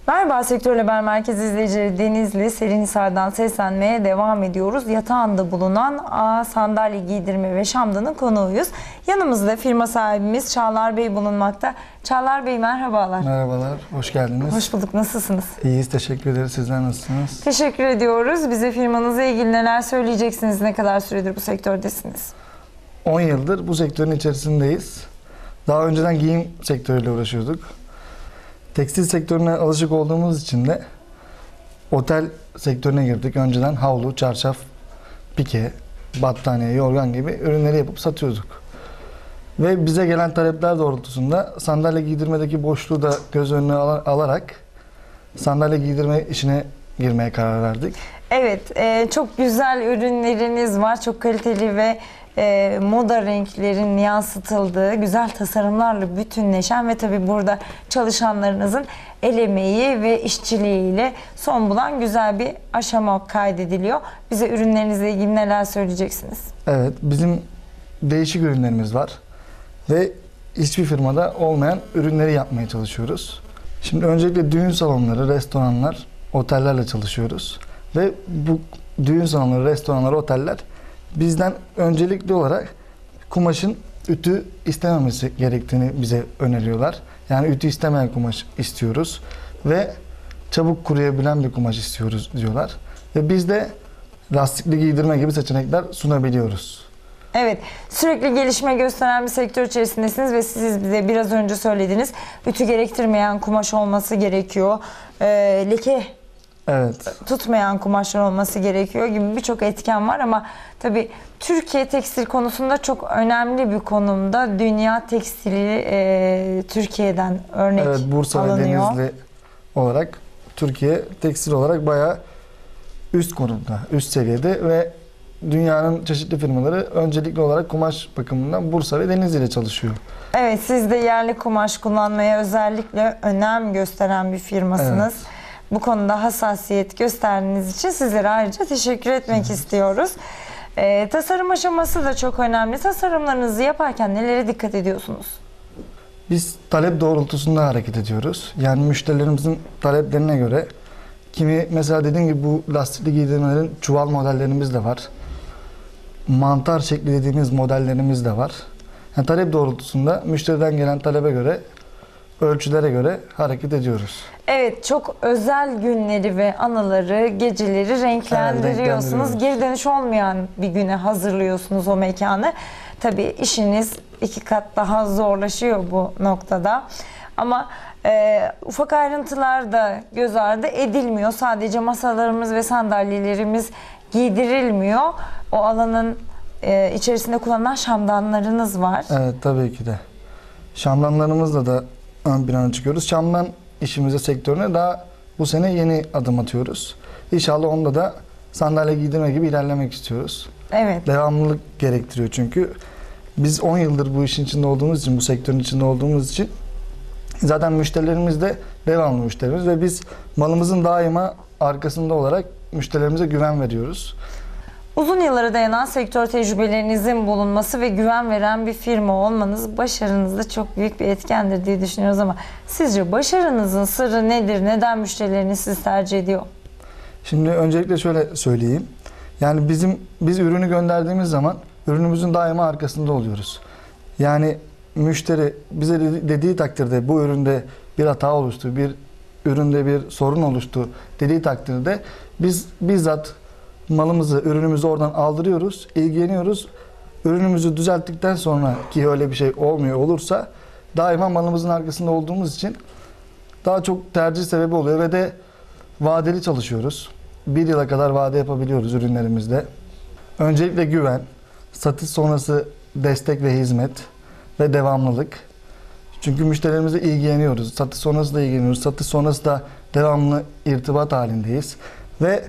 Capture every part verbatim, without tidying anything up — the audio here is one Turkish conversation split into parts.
Merhaba Sektör Haber Merkezi izleyicileri, Denizli Serinhisar'dan seslenmeye devam ediyoruz. Yatağında bulunan A Sandalye Giydirme ve Şamdan'ın konuğuyuz. Yanımızda firma sahibimiz Çağlar Bey bulunmakta. Çağlar Bey merhabalar. Merhabalar, hoş geldiniz. Hoş bulduk, nasılsınız? İyiyiz, teşekkür ederiz. Sizler nasılsınız? Teşekkür ediyoruz. Bize firmanızla ilgili neler söyleyeceksiniz? Ne kadar süredir bu sektördesiniz? on yıldır bu sektörün içerisindeyiz. Daha önceden giyim sektörüyle uğraşıyorduk. Tekstil sektörüne alışık olduğumuz için de otel sektörüne girdik. Önceden havlu, çarşaf, pike, battaniye, yorgan gibi ürünleri yapıp satıyorduk. Ve bize gelen talepler doğrultusunda sandalye giydirmedeki boşluğu da göz önüne alarak sandalye giydirme işine girmeye karar verdik. Evet, e, çok güzel ürünleriniz var. Çok kaliteli ve e, moda renklerin yansıtıldığı, güzel tasarımlarla bütünleşen ve tabii burada çalışanlarınızın el emeği ve işçiliğiyle son bulan güzel bir aşama kaydediliyor. Bize ürünlerinizle ilgili neler söyleyeceksiniz? Evet, bizim değişik ürünlerimiz var ve hiçbir firmada olmayan ürünleri yapmaya çalışıyoruz. Şimdi öncelikle düğün salonları, restoranlar, otellerle çalışıyoruz. Ve bu düğün salonları, restoranlar, oteller bizden öncelikli olarak kumaşın ütü istememesi gerektiğini bize öneriyorlar. Yani ütü istemeyen kumaş istiyoruz ve çabuk kuruyabilen bir kumaş istiyoruz diyorlar. Ve biz de lastikli giydirme gibi seçenekler sunabiliyoruz. Evet, sürekli gelişme gösteren bir sektör içerisindesiniz ve siz bize biraz önce söylediniz. Ütü gerektirmeyen kumaş olması gerekiyor. Ee, leke Evet. tutmayan kumaşlar olması gerekiyor gibi birçok etken var ama tabii Türkiye tekstil konusunda çok önemli bir konumda. Dünya tekstili e, Türkiye'den örnek Evet, Bursa alınıyor. ve Denizli olarak Türkiye tekstil olarak bayağı üst konumda, üst seviyede ve dünyanın çeşitli firmaları öncelikli olarak kumaş bakımından Bursa ve Denizli ile çalışıyor. Evet, siz de yerli kumaş kullanmaya özellikle önem gösteren bir firmasınız. Evet. Bu konuda hassasiyet gösterdiğiniz için sizlere ayrıca teşekkür etmek evet. istiyoruz. Ee, tasarım aşaması da çok önemli. Tasarımlarınızı yaparken nelere dikkat ediyorsunuz? Biz talep doğrultusunda hareket ediyoruz. Yani müşterilerimizin taleplerine göre, kimi mesela dediğim gibi bu lastikli giydirmelerin çuval modellerimiz de var. Mantar şekli dediğimiz modellerimiz de var. Yani talep doğrultusunda müşteriden gelen talebe göre, ölçülere göre hareket ediyoruz. Evet, çok özel günleri ve anıları, geceleri renklendiriyorsunuz. Evet, Geri dönüş olmayan bir güne hazırlıyorsunuz o mekanı. Tabii işiniz iki kat daha zorlaşıyor bu noktada. Ama e, ufak ayrıntılar da göz ardı edilmiyor. Sadece masalarımız ve sandalyelerimiz giydirilmiyor. O alanın e, içerisinde kullanılan şamdanlarınız var. Evet, tabii ki de. Şamdanlarımızla da ön plana çıkıyoruz. Şamdan işimize, sektörüne daha bu sene yeni adım atıyoruz. İnşallah onda da sandalye giydirme gibi ilerlemek istiyoruz. Evet. Devamlılık gerektiriyor çünkü. Biz on yıldır bu işin içinde olduğumuz için, bu sektörün içinde olduğumuz için zaten müşterilerimiz de devamlı müşterimiz ve biz malımızın daima arkasında olarak müşterilerimize güven veriyoruz. Uzun yıllara dayanan sektör tecrübelerinizin bulunması ve güven veren bir firma olmanız başarınızda çok büyük bir etkendir diye düşünüyoruz ama sizce başarınızın sırrı nedir? Neden müşterileriniz sizi tercih ediyor? Şimdi öncelikle şöyle söyleyeyim. Yani bizim biz ürünü gönderdiğimiz zaman ürünümüzün daima arkasında oluyoruz. Yani müşteri bize dediği takdirde bu üründe bir hata oluştu, bir üründe bir sorun oluştu dediği takdirde biz bizzat malımızı, ürünümüzü oradan aldırıyoruz, ilgileniyoruz. Ürünümüzü düzelttikten sonra ki öyle bir şey olmuyor olursa daima malımızın arkasında olduğumuz için daha çok tercih sebebi oluyor ve de vadeli çalışıyoruz. Bir yıla kadar vade yapabiliyoruz ürünlerimizde. Öncelikle güven, satış sonrası destek ve hizmet ve devamlılık. Çünkü müşterilerimizle ilgileniyoruz. Satış sonrası da ilgileniyoruz. Satış sonrası da devamlı irtibat halindeyiz. Ve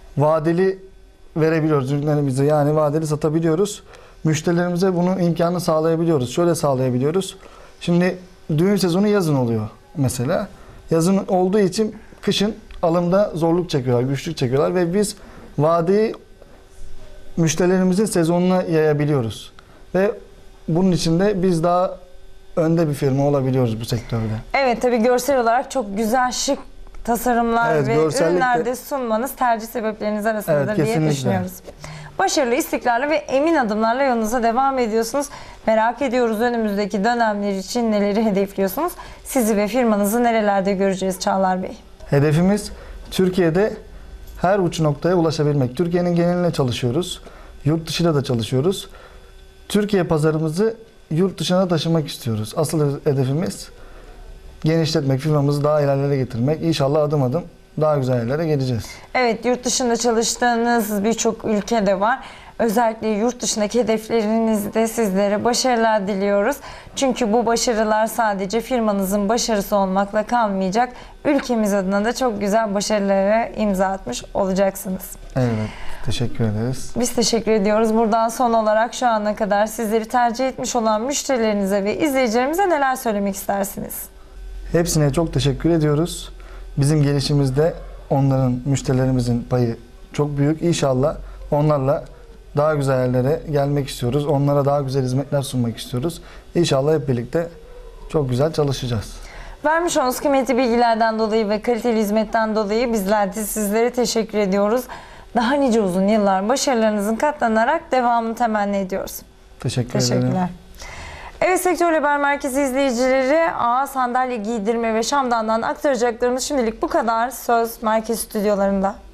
vadeli verebiliyoruz ürünlerimizi. Yani vadeli satabiliyoruz. Müşterilerimize bunun imkanını sağlayabiliyoruz. Şöyle sağlayabiliyoruz. Şimdi düğün sezonu yazın oluyor mesela. Yazın olduğu için kışın alımda zorluk çekiyorlar, güçlük çekiyorlar ve biz vadeyi müşterilerimizin sezonuna yayabiliyoruz. Ve bunun için de biz daha önde bir firma olabiliyoruz bu sektörde. Evet, tabii görsel olarak çok güzel, şık tasarımlar Evet, ve görsellik de- ürünler de sunmanız tercih sebepleriniz arasındadır Evet, diye kesinlikle. düşünüyoruz. Başarılı, istikrarlı ve emin adımlarla yolunuza devam ediyorsunuz. Merak ediyoruz önümüzdeki dönemler için neleri hedefliyorsunuz? Sizi ve firmanızı nerelerde göreceğiz Çağlar Bey? Hedefimiz Türkiye'de her uç noktaya ulaşabilmek. Türkiye'nin geneline çalışıyoruz. Yurt dışıyla da çalışıyoruz. Türkiye pazarımızı yurt dışına taşımak istiyoruz. Asıl hedefimiz genişletmek, firmamızı daha ilerlere getirmek. İnşallah adım adım daha güzel yerlere geleceğiz. Evet, yurt dışında çalıştığınız birçok ülke de var. Özellikle yurt dışındaki hedeflerinizde sizlere başarılar diliyoruz. Çünkü bu başarılar sadece firmanızın başarısı olmakla kalmayacak. Ülkemiz adına da çok güzel başarılara imza atmış olacaksınız. Evet, teşekkür ederiz. Biz teşekkür ediyoruz. Buradan son olarak şu ana kadar sizleri tercih etmiş olan müşterilerinize ve izleyicilerimize neler söylemek istersiniz? Hepsine çok teşekkür ediyoruz. Bizim gelişimizde onların, müşterilerimizin payı çok büyük. İnşallah onlarla daha güzel yerlere gelmek istiyoruz. Onlara daha güzel hizmetler sunmak istiyoruz. İnşallah hep birlikte çok güzel çalışacağız. Vermiş olduğunuz kıymetli bilgilerden dolayı ve kaliteli hizmetten dolayı bizler de sizlere teşekkür ediyoruz. Daha nice uzun yıllar başarılarınızın katlanarak devamını temenni ediyoruz. Teşekkür Teşekkürler. ederim. Evet, Sektör Haber Merkezi izleyicileri, A sandalye giydirme ve şamdandan aktaracaklarımız şimdilik bu kadar. Söz merkez stüdyolarında.